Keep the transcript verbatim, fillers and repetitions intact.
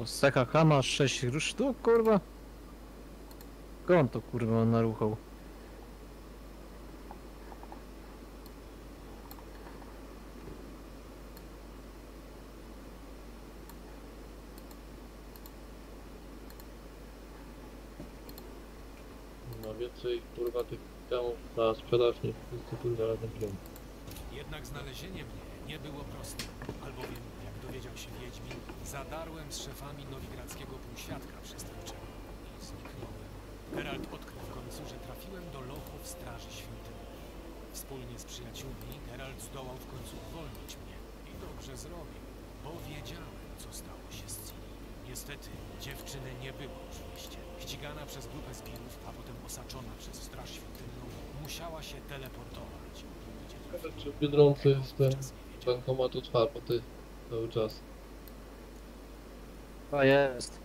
To z C H K masz sześć sztuk, kurwa? Skąd to kurwa naruchał? No więcej kurwa tych temów na sprzedaż nie wszyscy kurwa razem wziąć. Jednak znalezienie mnie nie było proste, albowiem, jak dowiedział się Wiedźmin, zadarłem z szefami nowigradzkiego półświadka przestępczego i zniknąłem. Geralt odkrył w końcu, że trafiłem do lochów Straży Świątynnej. Wspólnie z przyjaciółmi Geralt zdołał w końcu uwolnić mnie i dobrze zrobił, bo wiedziałem, co stało się z Ciri. Niestety, dziewczyny nie było oczywiście. Ścigana przez grupę zbirów, a potem osaczona przez Straż Świątynną, musiała się teleportować. Ciekawe, czy w Biedronce jest ten bankomat otwarty cały czas. A jest.